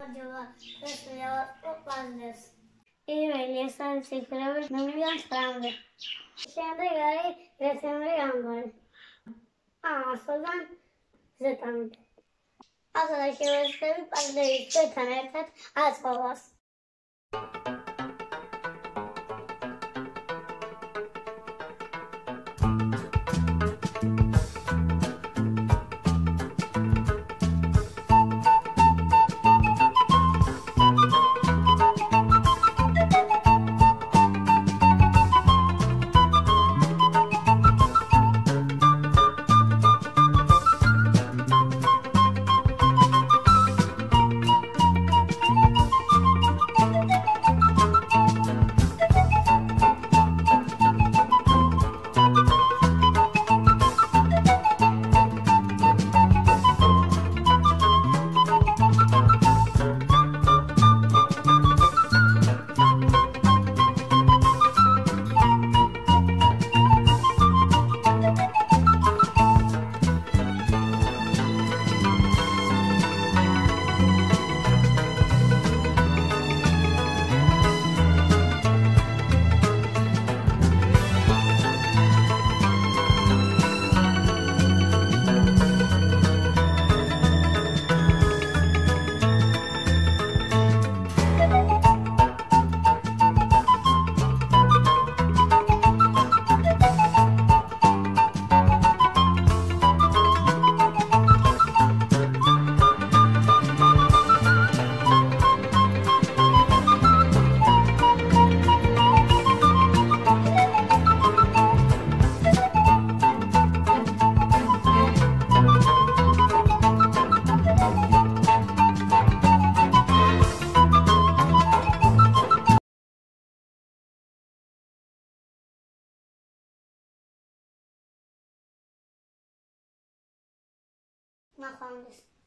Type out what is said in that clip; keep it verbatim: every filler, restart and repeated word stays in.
Ayuda, estudiaba por padres. Y belleza del ciclo no muy grande. Siendo y creciendo y hambre. Ama solan zetandı. Arkadaşlarımızla bir pandayı zetanırken az babas. Makondes.